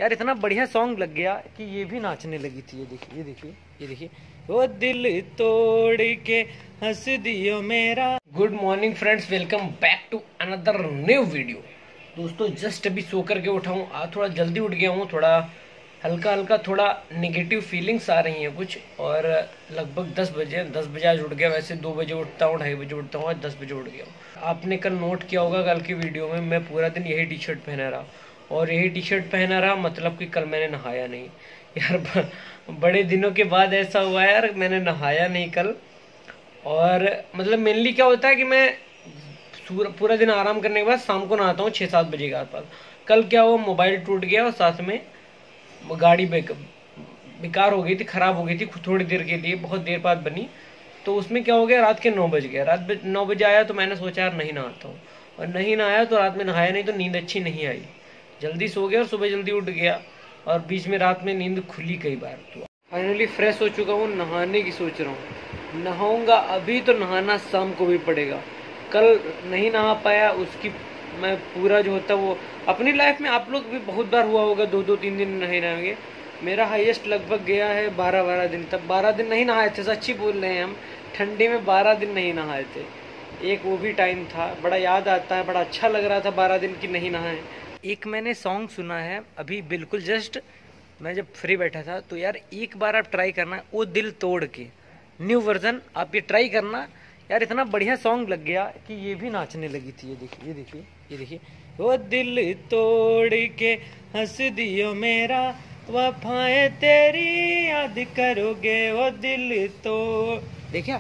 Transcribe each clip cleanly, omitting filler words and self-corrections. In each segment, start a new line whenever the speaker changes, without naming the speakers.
यार इतना बढ़िया सॉन्ग लग गया कि ये भी नाचने लगी थी। ये देखिए ये देखिए ये देखिए, वो दिल तोड़ के हंस दियो मेरा। Good morning friends, welcome back to another new video. दोस्तों जस्ट अभी सो करके उठा हूँ, आज थोड़ा जल्दी उठ गया हूँ, थोड़ा हल्का हल्का थोड़ा नेगेटिव फीलिंग्स आ रही हैं कुछ, और लगभग 10 बजे आज उठ गया। वैसे 2 बजे उठता हूँ, 2:30 बजे उठता हूँ, आज 10 बजे उठ गया हूँ। आपने कल नोट किया होगा, कल की वीडियो में मैं पूरा दिन यही टी शर्ट पहना रहा, और यही टी शर्ट पहना रहा, मतलब कि कल मैंने नहाया नहीं यार। बड़े दिनों के बाद ऐसा हुआ यार, मैंने नहाया नहीं कल। और मतलब मेनली क्या होता है कि मैं पूरा दिन आराम करने के बाद शाम को नहाता हूँ 6-7 बजे के आसपास। कल क्या हुआ, मोबाइल टूट गया और साथ में गाड़ी बेकार हो गई थी, खराब हो गई थी थोड़ी देर के लिए, बहुत देर बाद बनी। तो उसमें क्या हो गया, रात के 9 बज गया। रात 9 बजे आया तो मैंने सोचा यार नहीं नहाता हूँ, और नहीं नहाया तो रात में नहाया नहीं, तो नींद अच्छी नहीं आई, जल्दी सो गया और सुबह जल्दी उठ गया, और बीच में रात में नींद खुली कई बार। तो फाइनली फ्रेश हो चुका हूँ, नहाने की सोच रहा हूँ। नहाऊंगा अभी तो नहाना शाम को भी पड़ेगा। कल नहीं नहा पाया, उसकी मैं पूरा जो होता वो अपनी लाइफ में आप लोग भी बहुत बार हुआ होगा, 2-3 दिन नहीं नहाएंगे। मेरा हाईएस्ट लगभग गया है 12 दिन तक। 12 दिन नहीं नहाए थे, सच्ची बोल रहे हैं हम, ठंडी में 12 दिन नहीं नहाए थे। एक वो भी टाइम था, बड़ा याद आता है, बड़ा अच्छा लग रहा था 12 दिन की नहीं नहाए। एक मैंने सॉन्ग सुना है अभी बिल्कुल जस्ट, मैं जब फ्री बैठा था, तो यार एक बार आप ट्राई करना, वो दिल तोड़ के न्यू वर्जन आप ये ट्राई करना यार, इतना बढ़िया सॉन्ग लग गया कि ये भी नाचने लगी थी। ये देखिए ये देखिए ये देखिए, वो दिल तोड़ के हंस दियो मेरा, वफाएं तेरी याद करोगे, वो दिल तो देखिए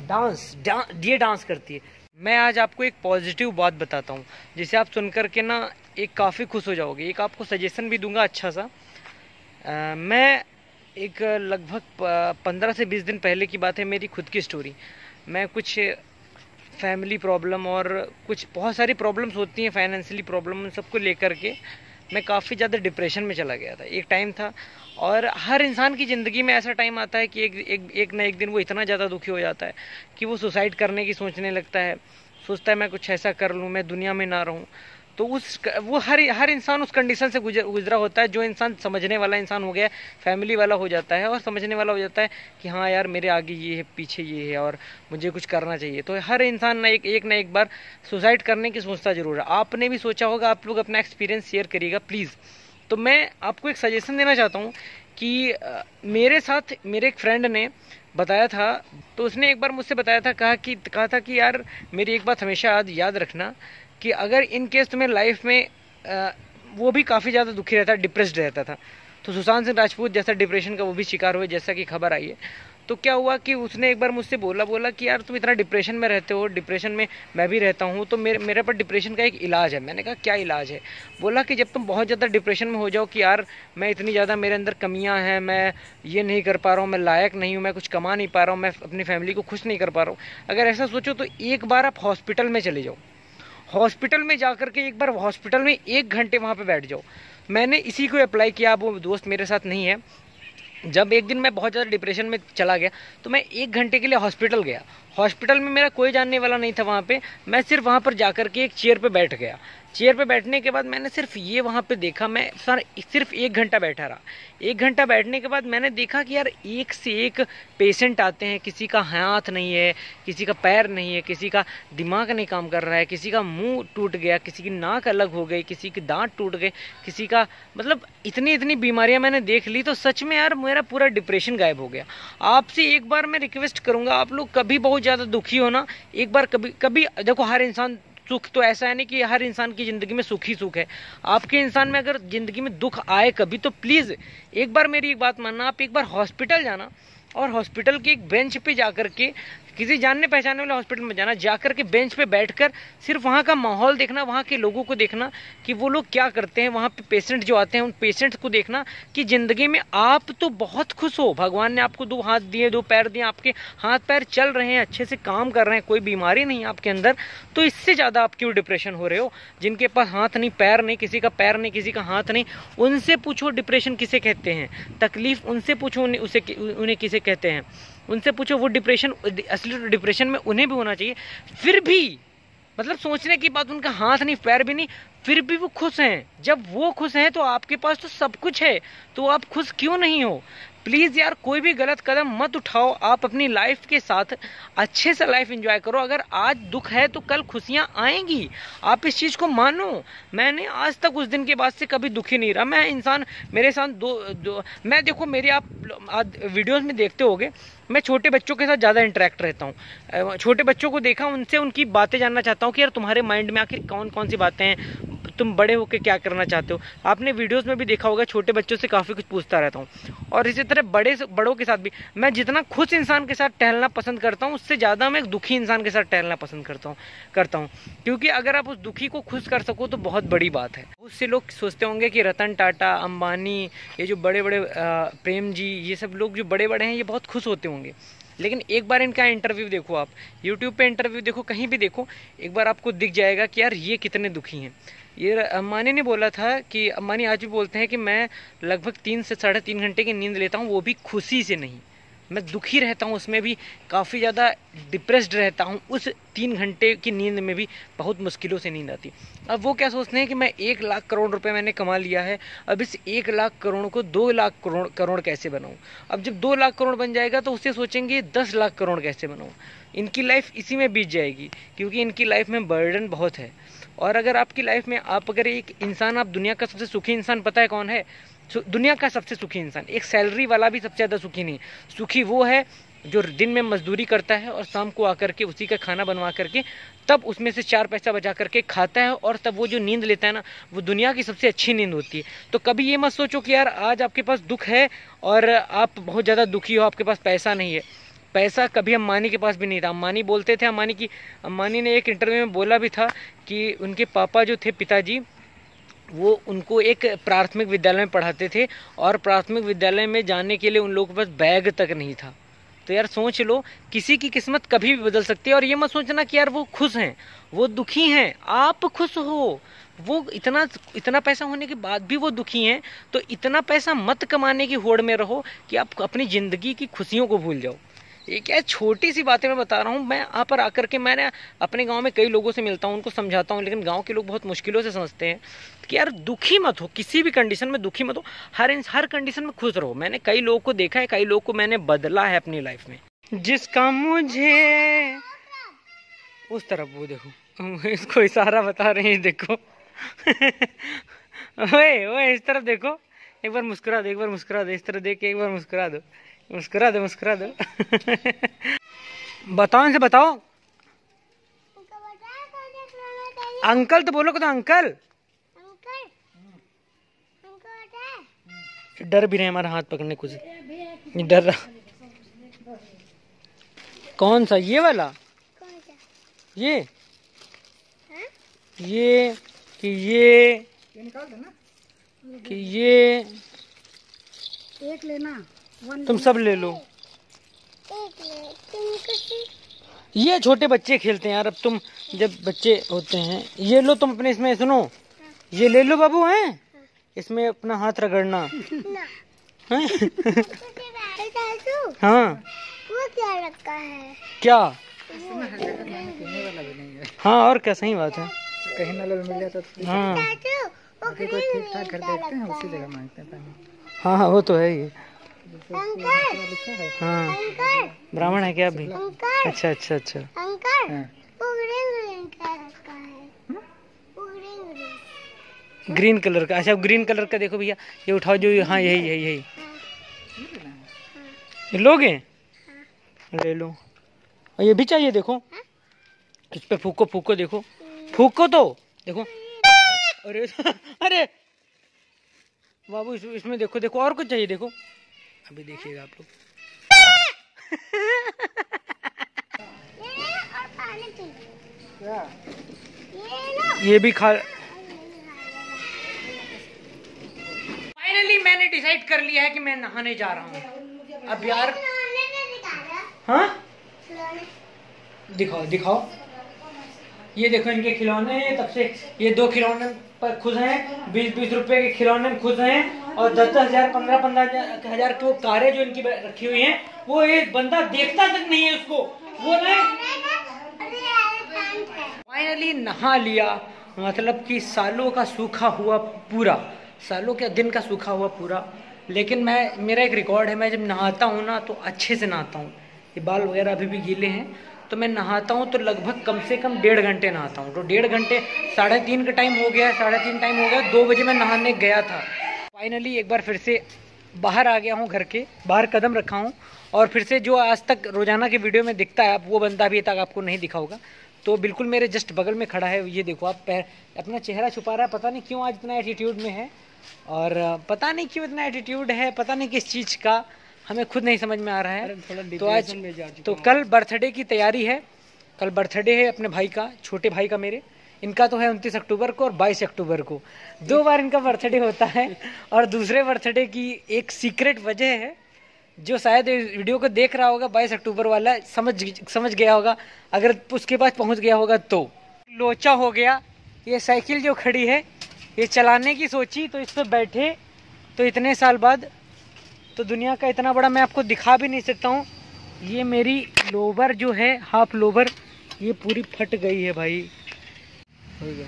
ये डांस करती है। मैं आज आपको एक पॉजिटिव बात बताता हूँ, जिसे आप सुन करके ना एक काफ़ी खुश हो जाओगे। एक आपको सजेशन भी दूंगा अच्छा सा। मैं एक लगभग 15 से 20 दिन पहले की बात है, मेरी खुद की स्टोरी। मैं कुछ फैमिली प्रॉब्लम और कुछ बहुत सारी प्रॉब्लम्स होती हैं, फाइनेंशियली प्रॉब्लम, उन सबको लेकर के मैं काफ़ी ज़्यादा डिप्रेशन में चला गया था। एक टाइम था, और हर इंसान की ज़िंदगी में ऐसा टाइम आता है कि एक ना एक दिन वो इतना ज़्यादा दुखी हो जाता है कि वो सुसाइड करने की सोचने लगता है, सोचता है मैं कुछ ऐसा कर लूँ, मैं दुनिया में ना रहूँ। तो वो हर इंसान उस कंडीशन से गुजरा होता है। जो इंसान समझने वाला इंसान हो गया, फैमिली वाला हो जाता है, और समझने वाला हो जाता है कि हाँ यार मेरे आगे ये है, पीछे ये है, और मुझे कुछ करना चाहिए। तो हर इंसान ना एक बार सुसाइड करने की सोचता जरूर है। आपने भी सोचा होगा, आप लोग अपना एक्सपीरियंस शेयर करिएगा प्लीज़। तो मैं आपको एक सजेशन देना चाहता हूँ कि मेरे साथ मेरे एक फ्रेंड ने बताया था, तो उसने एक बार मुझसे बताया था, कहा था कि यार मेरी एक बात हमेशा याद रखना कि अगर इन केस तुम्हें लाइफ में वो भी काफ़ी ज़्यादा दुखी रहता, डिप्रेस्ड रहता था, तो सुशांत सिंह राजपूत जैसा डिप्रेशन का वो भी शिकार हुए, जैसा कि खबर आई है। तो क्या हुआ कि उसने एक बार मुझसे बोला कि यार तुम इतना डिप्रेशन में रहते हो, डिप्रेशन में मैं भी रहता हूँ, तो मेरे पर डिप्रेशन का एक इलाज है। मैंने कहा क्या इलाज है? बोला कि जब तुम बहुत ज़्यादा डिप्रेशन में हो जाओ कि यार मैं इतनी ज़्यादा, मेरे अंदर कमियाँ हैं, मैं ये नहीं कर पा रहा हूँ, मैं लायक नहीं हूँ, मैं कुछ कमा नहीं पा रहा हूँ, मैं अपनी फैमिली को खुश नहीं कर पा रहा हूँ, अगर ऐसा सोचो तो एक बार आप हॉस्पिटल में चले जाओ। हॉस्पिटल में जा करके एक बार हॉस्पिटल में 1 घंटे वहाँ पे बैठ जाओ। मैंने इसी को अप्लाई किया। अब वो दोस्त मेरे साथ नहीं है। जब एक दिन मैं बहुत ज़्यादा डिप्रेशन में चला गया, तो मैं 1 घंटे के लिए हॉस्पिटल गया। हॉस्पिटल में मेरा कोई जानने वाला नहीं था वहाँ पे, मैं सिर्फ वहाँ पर जा करके एक चेयर पे बैठ गया। चेयर पे बैठने के बाद मैंने सिर्फ ये वहाँ पे देखा, मैं सिर्फ 1 घंटा बैठा रहा। 1 घंटा बैठने के बाद मैंने देखा कि यार एक से एक पेशेंट आते हैं, किसी का हाथ नहीं है, किसी का पैर नहीं है, किसी का दिमाग नहीं काम कर रहा है, किसी का मुंह टूट गया, किसी की नाक अलग हो गई, किसी के दांत टूट गए, किसी का मतलब इतनी बीमारियां मैंने देख ली। तो सच में यार मेरा पूरा डिप्रेशन गायब हो गया। आपसे एक बार मैं रिक्वेस्ट करूंगा, आप लोग कभी बहुत ज़्यादा दुखी हो ना, एक बार कभी देखो, हर इंसान सुख तो ऐसा है नहीं कि हर इंसान की ज़िंदगी में सुख ही सुख है। आपके इंसान में अगर ज़िंदगी में दुख आए कभी, तो प्लीज़ एक बार मेरी एक बात मानना, आप एक बार हॉस्पिटल जाना, और हॉस्पिटल के एक बेंच पे जाकर के, किसी जानने पहचाने वाले हॉस्पिटल में जाना, जाकर के बेंच पे बैठकर सिर्फ वहाँ का माहौल देखना, वहाँ के लोगों को देखना कि वो लोग क्या करते हैं, वहाँ पे पेशेंट जो आते हैं उन पेशेंट्स को देखना कि ज़िंदगी में आप तो बहुत खुश हो, भगवान ने आपको 2 हाथ दिए, 2 पैर दिए, आपके हाथ पैर चल रहे हैं, अच्छे से काम कर रहे हैं, कोई बीमारी नहीं है आपके अंदर, तो इससे ज़्यादा आप क्यों डिप्रेशन हो रहे हो? जिनके पास हाथ नहीं, पैर नहीं, किसी का पैर नहीं, किसी का हाथ नहीं, उनसे पूछो डिप्रेशन किसे कहते हैं, तकलीफ उनसे पूछो उन्हें किसे कहते हैं, उनसे पूछो। वो डिप्रेशन, असली डिप्रेशन में उन्हें भी होना चाहिए, फिर भी मतलब सोचने की बात, उनका हाथ नहीं पैर भी नहीं, फिर भी वो खुश हैं। जब वो खुश हैं तो आपके पास तो सब कुछ है, तो आप खुश क्यों नहीं हो? प्लीज़ यार, कोई भी गलत कदम मत उठाओ। आप अपनी लाइफ के साथ अच्छे से लाइफ एंजॉय करो। अगर आज दुख है तो कल खुशियाँ आएंगी, आप इस चीज़ को मानो। मैंने आज तक उस दिन के बाद से कभी दुखी नहीं रहा। मैं इंसान, मेरे साथ मैं देखो, मेरे आप वीडियोस में देखते होगे, मैं छोटे बच्चों के साथ ज़्यादा इंटरेक्ट रहता हूँ। छोटे बच्चों को देखा, उनसे उनकी बातें जानना चाहता हूँ कि यार तुम्हारे माइंड में आखिर कौन कौन सी बातें हैं, तुम बड़े होकर क्या करना चाहते हो। आपने वीडियोस में भी देखा होगा, छोटे बच्चों से काफ़ी कुछ पूछता रहता हूँ। और इसी तरह बड़ों के साथ भी। मैं जितना खुश इंसान के साथ टहलना पसंद करता हूँ, उससे ज़्यादा मैं एक दुखी इंसान के साथ टहलना पसंद करता हूँ। क्योंकि अगर आप उस दुखी को खुश कर सको तो बहुत बड़ी बात है। उससे लोग सोचते होंगे कि रतन टाटा, अंबानी, ये जो बड़े बड़े प्रेम जी, ये सब लोग जो बड़े बड़े हैं, ये बहुत खुश होते होंगे। लेकिन एक बार इनका इंटरव्यू देखो, आप यूट्यूब पे इंटरव्यू देखो, कहीं भी देखो, एक बार आपको दिख जाएगा कि यार ये कितने दुखी हैं। ये अंबानी ने बोला था कि, अंबानी आज भी बोलते हैं कि मैं लगभग 3 से 3.5 घंटे की नींद लेता हूँ, वो भी खुशी से नहीं। मैं दुखी रहता हूँ, उसमें भी काफ़ी ज़्यादा डिप्रेस्ड रहता हूँ। उस 3 घंटे की नींद में भी बहुत मुश्किलों से नींद आती। अब वो क्या सोचते हैं कि मैं 1 लाख करोड़ रुपए मैंने कमा लिया है, अब इस 1 लाख करोड़ को 2 लाख करोड़ कैसे बनाऊँ। अब जब 2 लाख करोड़ बन जाएगा तो उससे सोचेंगे 10 लाख करोड़ कैसे बनाऊँ। इनकी लाइफ इसी में बीत जाएगी, क्योंकि इनकी लाइफ में बर्डन बहुत है। और अगर आपकी लाइफ में अगर एक इंसान, आप दुनिया का सबसे सुखी इंसान पता है कौन है? दुनिया का सबसे सुखी इंसान, एक सैलरी वाला भी सबसे ज़्यादा सुखी नहीं। सुखी वो है जो दिन में मजदूरी करता है और शाम को आकर के उसी का खाना बनवा करके तब उसमें से 4 पैसा बचा करके खाता है, और तब वो जो नींद लेता है ना, वो दुनिया की सबसे अच्छी नींद होती है। तो कभी ये मत सोचो कि यार आज आपके पास दुख है और आप बहुत ज़्यादा दुखी हो, आपके पास पैसा नहीं है। पैसा कभी अंबानी के पास भी नहीं था। अंबानी बोलते थे, अंबानी ने एक इंटरव्यू में बोला भी था कि उनके पापा जो थे, पिताजी, वो उनको एक प्राथमिक विद्यालय में पढ़ाते थे, और प्राथमिक विद्यालय में जाने के लिए उन लोगों के पास बैग तक नहीं था। तो यार सोच लो, किसी की किस्मत कभी भी बदल सकती है। और ये मत सोचना कि यार वो खुश हैं, वो दुखी हैं, आप खुश हो। वो इतना पैसा होने के बाद भी वो दुखी हैं, तो इतना पैसा मत कमाने की होड़ में रहो कि आप अपनी ज़िंदगी की खुशियों को भूल जाओ। ये क्या छोटी सी बातें मैं बता रहा हूँ। मैं यहाँ पर आकर के, मैंने अपने गांव में कई लोगों से मिलता हूँ, उनको समझाता हूँ, लेकिन गांव के लोग बहुत मुश्किलों से समझते हैं कि यार दुखी मत हो, किसी भी कंडीशन में दुखी मत हो, हर कंडीशन में खुश रहो। मैंने कई लोगों को देखा है, कई लोगों को मैंने बदला है अपनी लाइफ में। जिसका मुझे उस तरफ, वो देखो इसको इशारा बता रहे हैं, देखो ओए इस तरफ देखो, एक बार मुस्कुरा दो, एक बार मुस्कुरा दो, इस तरह देख के एक बार मुस्कुरा दो, मुस्कुरा दो, मुस्कुरा दो। बताओ, इनसे बताओ। अंकल तो बोलो, तो अंकल। डर भी रहे हमारा हाथ पकड़ने, कुछ डर रहा। कौन सा? ये वाला? ये निकाल देना, कि ये एक लेना, तुम सब ले लो। ये छोटे बच्चे खेलते हैं यार, अब तुम जब बच्चे होते हैं, ये लो तुम अपने, इसमें सुनो, ये ले लो बाबू, हैं इसमें अपना हाथ रगड़ना। हाँ, वो क्या रखा है? क्या? हाँ, और क्या, सही बात है। कहीं नल मिल जाता तो हाँ, कोई ठीक ठाक घर देखते हैं, उसी जगह मांगते हैं। हाँ, वो तो है ही। हाँ, ब्राह्मण है क्या अभी? अच्छा अच्छा अच्छा। ग्रीन कलर का? अच्छा, ग्रीन कलर का देखो भैया, ये उठाओ जो, हाँ यही लोगे? ले लो। और ये भी चाहिए, देखो इस पे फूको, देखो फूको तो देखो। अरे अरे बाबू, इसमें देखो, और कुछ चाहिए? देखो, अभी देखिएगा आप लोग। ये भी खा। फाइनली मैंने डिसाइड कर लिया है कि मैं नहाने जा रहा हूँ अब यार। हाँ, दिखाओ। ये देखो इनके खिलौने हैं, तब से ये 2 खिलौने पर खुश हैं, 20-20 रुपए के खिलौने में खुश हैं, और 10-10 हजार 15-15 हजार की वो कारें जो इनकी रखी हुई हैं, वो एक बंदा देखता तक नहीं है उसको। वो फाइनली नहा लिया, मतलब कि सालों का सूखा हुआ पूरा, सालों के दिन का सूखा हुआ पूरा। लेकिन मेरा एक रिकॉर्ड है, मैं जब नहाता हूँ ना तो अच्छे से नहाता हूँ। ये बाल वगैरह अभी भी गीले हैं, तो मैं नहाता हूँ तो लगभग कम से कम 1.5 घंटे नहाता हूँ। तो 1.5 घंटे, 3:30 का टाइम हो गया, 3:30 टाइम हो गया, 2 बजे मैं नहाने गया था। फाइनली एक बार फिर से बाहर आ गया हूँ, घर के बाहर कदम रखा हूँ। और फिर से जो आज तक रोजाना के वीडियो में दिखता है, अब वो बंदा अभी तक आपको नहीं दिखा होगा, तो बिल्कुल मेरे जस्ट बगल में खड़ा है। ये देखो, आप अपना चेहरा छुपा रहा है, पता नहीं क्यों आज इतना एटीट्यूड में है, और पता नहीं क्यों इतना एटीट्यूड है, पता नहीं किस चीज़ का, हमें खुद नहीं समझ में आ रहा है। तो आज तो कल बर्थडे की तैयारी है, कल बर्थडे है अपने भाई का, छोटे भाई का मेरे। इनका तो है 29 अक्टूबर को और 22 अक्टूबर को, 2 बार इनका बर्थडे होता है। और दूसरे बर्थडे की एक सीक्रेट वजह है, जो शायद वीडियो को देख रहा होगा 22 अक्टूबर वाला समझ गया होगा, अगर उसके पास पहुंच गया होगा तो। लोचा हो गया, ये साइकिल जो खड़ी है ये चलाने की सोची, तो इस पर बैठे तो इतने साल बाद, तो दुनिया का इतना बड़ा मैं आपको दिखा भी नहीं सकता हूँ। ये मेरी लोवर जो है, हाफ लोवर, ये पूरी फट गई है भाई। हो गया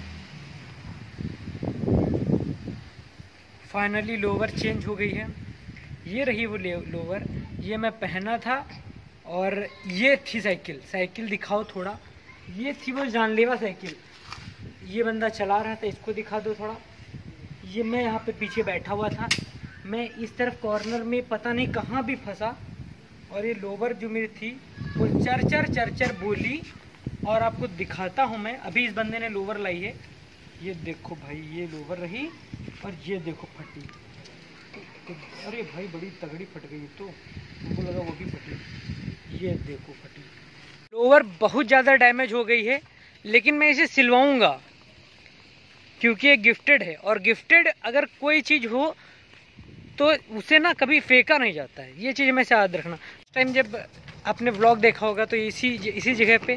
फाइनली, लोवर चेंज हो गई है। ये रही वो लोवर, ये मैं पहना था। और ये थी साइकिल दिखाओ थोड़ा, ये थी वो जानलेवा साइकिल, ये बंदा चला रहा था, इसको दिखा दो थोड़ा। ये मैं यहाँ पे पीछे बैठा हुआ था, मैं इस तरफ कॉर्नर में पता नहीं कहाँ भी फंसा, और ये लोवर जो मेरी थी वो चर बोली। और आपको दिखाता हूँ मैं, अभी इस बंदे ने लोवर लाई है, ये देखो भाई, ये लोवर रही, और ये देखो फटी। तो अरे भाई बड़ी तगड़ी फट गई, तो मुझको लगा वो भी फटी, ये देखो फटी। लोवर बहुत ज़्यादा डैमेज हो गई है, लेकिन मैं इसे सिलवाऊंगा क्योंकि ये गिफ्टेड है, और गिफ्टेड अगर कोई चीज़ हो तो उसे ना कभी फेंका नहीं जाता है, ये चीज़ हमें याद रखना। उस टाइम जब आपने व्लॉग देखा होगा तो इसी जगह पे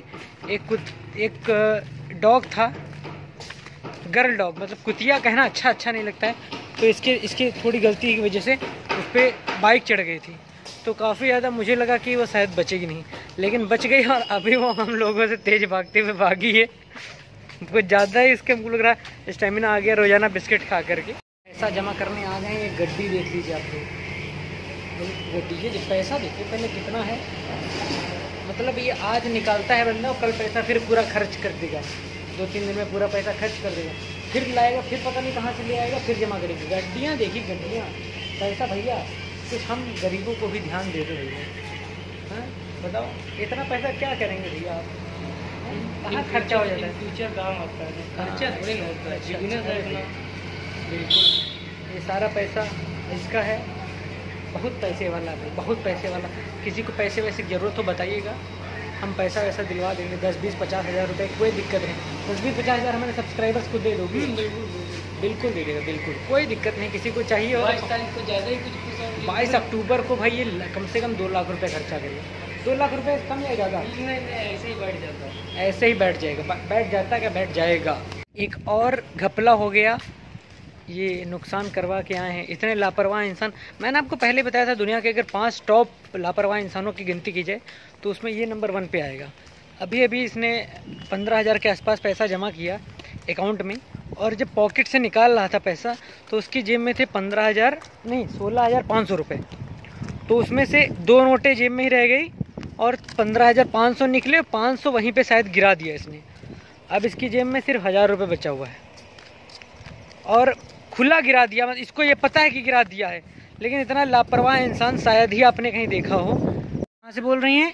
एक डॉग था, गर्ल डॉग, मतलब कुतिया कहना अच्छा नहीं लगता है, तो इसकी थोड़ी गलती की वजह से उस पर बाइक चढ़ गई थी, तो काफ़ी ज़्यादा मुझे लगा कि वो शायद बचेगी नहीं, लेकिन बच गई, और अभी वो हम लोगों से तेज़ भागते हुए भागी है। कुछ ज़्यादा ही इसके हमको लग रहा है स्टेमिना आ गया रोज़ाना बिस्किट खा करके। पैसा जमा करने आ गए, ये गड्डी देख लीजिए आप लोग, गड्डी, ये पैसा देखिए पहले कितना है, मतलब ये आज निकालता है बंदा और कल पैसा फिर पूरा खर्च कर देगा, 2-3 दिन में पूरा पैसा खर्च कर देगा, फिर लाएगा, फिर पता नहीं कहाँ से ले आएगा, फिर जमा करेगी। गड्डियाँ देखिए, गड्डियाँ, पैसा भैया, कुछ हम गरीबों को भी ध्यान दे दो भैया। हाँ बताओ, इतना पैसा क्या करेंगे भैया आप, कहाँ खर्चा हो जाता है, फ्यूचर काम आता है, खर्चा थोड़ी ना होता है, बिजनेस है अपना। बिल्कुल, ये सारा पैसा इसका है, बहुत पैसे वाला है, बहुत पैसे वाला। किसी को पैसे वैसे की ज़रूरत हो बताइएगा, हम पैसा वैसा दिलवा देंगे, 10, 20, 50 हज़ार रुपये, कोई दिक्कत नहीं। 10, 20, 50 हज़ार हमारे सब्सक्राइबर्स को दे दोगे, बिल्कुल दे देगा, बिल्कुल कोई दिक्कत नहीं। किसी को चाहिए हो 22 तारीख को ज़्यादा ही कुछ 22 अक्टूबर को भाई ये कम से कम 2 लाख रुपये खर्चा करिए। 2 लाख रुपये कम या ज़्यादा? नहीं, ऐसे ही बैठ जाता है, ऐसे ही बैठ जाएगा, बैठ जाता क्या, बैठ जाएगा। एक और घपला हो गया, ये नुकसान करवा के आए हैं इतने लापरवाह इंसान। मैंने आपको पहले बताया था, दुनिया के अगर 5 टॉप लापरवाह इंसानों की गिनती की जाए तो उसमें ये नंबर 1 पे आएगा। अभी इसने 15,000 के आसपास पैसा जमा किया अकाउंट में, और जब पॉकेट से निकाल रहा था पैसा तो उसकी जेब में थे 16,500 रुपये। तो उसमें से 2 नोटें जेब में ही रह गई और 15,500 निकले, 500 वहीं पे शायद गिरा दिया इसने। अब इसकी जेब में सिर्फ 1,000 रुपये बचा हुआ है, और खुला गिरा दिया, मतलब इसको ये पता है कि गिरा दिया है, लेकिन इतना लापरवाह इंसान शायद ही आपने कहीं देखा हो। कहाँ से बोल रही हैं?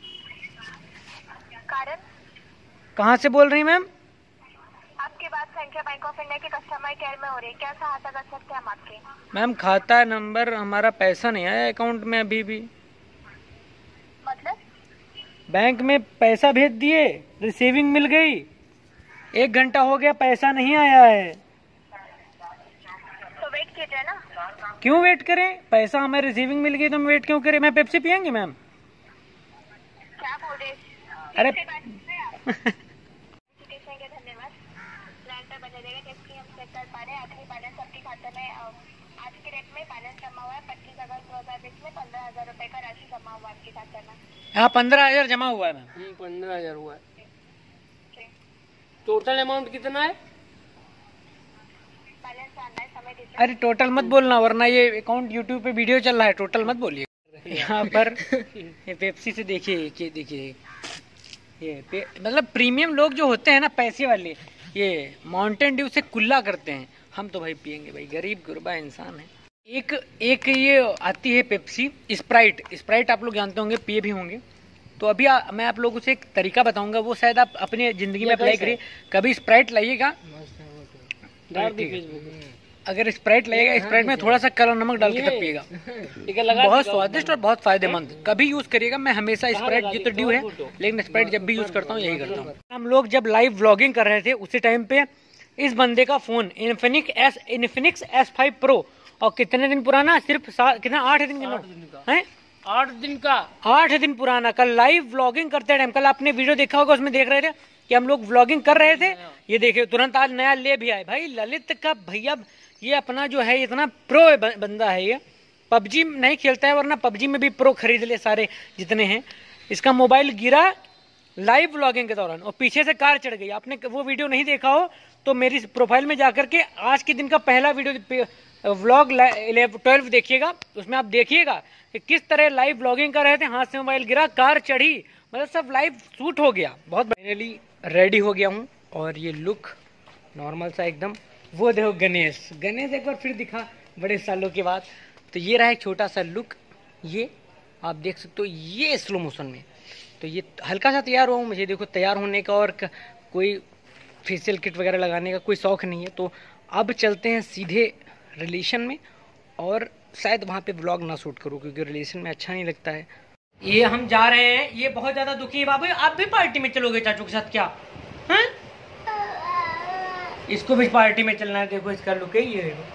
कहाँ से बोल रही हैं मैम?
आपकी बात सेंट्रल बैंक ऑफ इंडिया के कस्टमर केयर में हो रही है, क्या सहायता कर सकते हैं हम आपके?
मैम खाता नंबर, हमारा पैसा नहीं आया अकाउंट में अभी भी।
मतलब? बैंक
में पैसा भेज दिए, रिसीविंग मिल गई, 1 घंटा हो गया, पैसा नहीं आया है।
तो वेट कीजिए ना।
क्यों वेट करें, पैसा हमें रिसीविंग मिल गई तो हम वेट क्यों करें? मैं पेप्सी पियेंगे मैम?
क्या बोल रहे?
अरे
धन्यवाद। लाइन पे बने रहेगा, जबकि हम चेक कर पा रहे हैं आखिरी बैलेंस आपके खाते में आज के डेट में बैलेंस जमा हुआ है 25 अगस्त 2020 में 15,000 रुपए का राशि जमा हुआ आपके खाते में।
हाँ 15,000 जमा हुआ है मैम।
15,000 हुआ है।
टोटल अमाउंट कितना है?
बैलेंस जानना है, समय दीजिए।
अरे टोटल मत बोलना वरना ये अकाउंट यूट्यूब पे वीडियो चल रहा है, टोटल मत बोलिए। यहाँ पर ये पेप्सी से देखिए, ये देखिए मतलब प्रीमियम लोग जो होते हैं ना, पैसे वाले, ये माउंटेन ड्यू से कुल्ला करते हैं। हम तो भाई पियेंगे भाई, गरीब गुरबा इंसान है। एक ये आती है पेप्सी, स्प्राइट आप लोग जानते होंगे, पिए भी होंगे। तो अभी मैं आप लोगों से एक तरीका बताऊंगा, वो शायद आप अपने जिंदगी में अप्लाई करिए। कभी स्प्राइट लाइएगा, अगर स्प्राइट लगेगा, स्प्राइट में थोड़ा सा काला नमक डाल के तब पिएगा, बहुत स्वादिष्ट और बहुत फायदेमंद। कभी यूज करिएगा। मैं हमेशा स्प्राइट, ये तो ड्यू है लेकिन स्प्राइट जब भी यूज करता हूँ यही करता हूँ। हम लोग जब लाइव व्लॉगिंग कर रहे थे उसी टाइम पे इस बंदे का फोन इन्फिनिक्स S5 Pro, और कितने दिन पुराना, सिर्फ कितना 8 दिन का है, 8 दिन पुराना। कल लाइव व्लॉगिंग करते टाइम, कल आपने वीडियो देखा होगा, उसमें देख रहे थे कि हम लोग व्लॉगिंग कर रहे थे। ये देखिए तुरंत आज नया ले भी आए भाई, ललित का भैया। ये अपना जो है इतना प्रो बंदा है, ये पबजी नहीं खेलता है वरना पबजी में भी प्रो खरीद ले सारे जितने हैं। इसका मोबाइल गिरा लाइव व्लॉगिंग के दौरान और पीछे से कार चढ़ गई। आपने वो वीडियो नहीं देखा हो तो मेरी प्रोफाइल में जाकर के आज के दिन का पहला वीडियो व्लॉग 12 देखिएगा, उसमें आप देखिएगा कि किस तरह लाइव व्लॉगिंग कर रहे थे, हाथ से मोबाइल गिरा, कार चढ़ी, मतलब सब लाइव शूट हो गया। बहुत फाइनली रेडी हो गया हूँ और ये लुक नॉर्मल सा एकदम। वो देखो गणेश एक बार फिर दिखा बड़े सालों के बाद। तो ये रहा एक छोटा सा लुक, ये आप देख सकते हो, ये स्लो मोशन में। तो ये हल्का सा तैयार हुआ हूँ, मुझे देखो तैयार होने का और कोई फेशियल किट वगैरह लगाने का कोई शौक नहीं है। तो अब चलते हैं सीधे रिलेशन में, और शायद वहाँ पे व्लॉग ना शूट करूँ क्योंकि रिलेशन में अच्छा नहीं लगता है। ये हम जा रहे हैं, ये बहुत ज्यादा दुखी है बाबू। आप भी पार्टी में चलोगे चाचू के साथ क्या? हैं? इसको भी पार्टी में चलना है, देखो इसका लुक है ये देखो।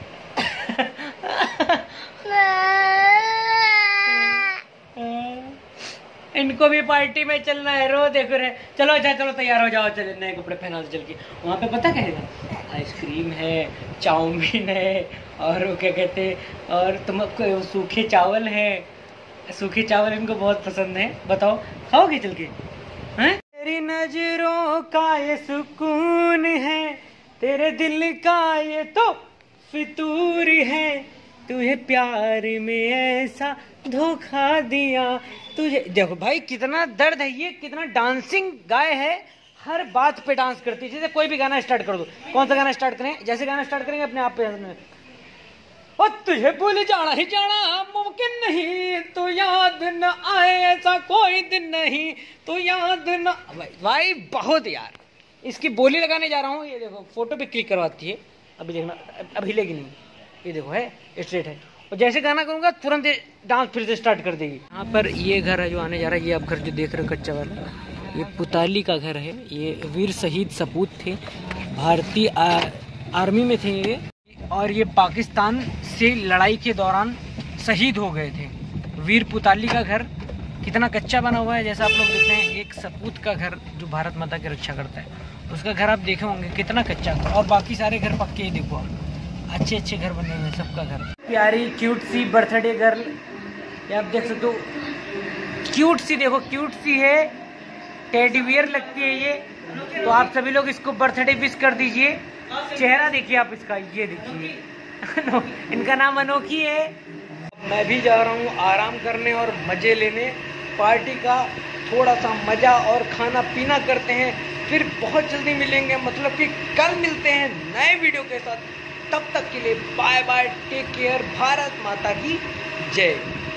इनको भी पार्टी में चलना है, रो देखो रे। चलो अच्छा चलो तैयार हो जाओ, चले नए कपड़े पहना चल के। वहाँ पे पता क्या है, आइसक्रीम है, चाउमीन है, और वो क्या कहते हैं, और तुम सूखे चावल है। सूखे चावल इनको बहुत पसंद है। बताओ खाओगे चल के? हैं? तेरी नजरों का ये सुकून है, तेरे दिल का ये तो फितूर है, तुझे प्यार में ऐसा धोखा दिया तुझे। देखो भाई कितना दर्द है, ये कितना डांसिंग गाय है, हर बात पे डांस करती है। जैसे कोई भी गाना स्टार्ट कर दो, कौन सा गाना स्टार्ट करें, जैसे गाना स्टार्ट करेंगे अपने आप पे, और तुझे भूल जाना ही जाना मुमकिन नहीं, तो याद न आए ऐसा कोई दिन नहीं, तो याद न। भाई बहुत यार, इसकी बोली लगाने जा रहा हूँ। ये देखो फोटो पे क्लिक करवाती है, अभी देखना, अभी लेगी नहीं। ये देखो है स्ट्रेट है, और जैसे गाना करूँगा तुरंत डांस फिर से स्टार्ट कर देगी। यहाँ पर ये घर है जो आने जा रहा है, ये आप घर जो देख रहे हो कच्चा वाला, ये पुताली का घर है। ये वीर शहीद सपूत थे, भारतीय आर्मी में थे ये, और ये पाकिस्तान से लड़ाई के दौरान शहीद हो गए थे। वीर पुताली का घर कितना कच्चा बना हुआ है, जैसा आप लोग देखते हैं एक सपूत का घर जो भारत माता की रक्षा करता है, उसका घर आप देखे होंगे कितना कच्चा था, और बाकी सारे घर पक्के ही देखो, अच्छे अच्छे घर बने हुए हैं सबका घर। प्यारी क्यूट सी बर्थडे गर्ल, ये आप देख सकते हो, क्यूट सी, देखो क्यूट सी है, टेडी बियर लगती है ये। तो आप सभी लोग इसको बर्थडे विश कर दीजिए। चेहरा देखिए आप इसका, ये देखिए इनका नाम अनोखी है। मैं भी जा रहा हूँ आराम करने और मजे लेने, पार्टी का थोड़ा सा मजा और खाना पीना करते हैं, फिर बहुत जल्दी मिलेंगे, मतलब कि कल मिलते हैं नए वीडियो के साथ। तब तक के लिए bye bye, take care, Bharat Mata की जय।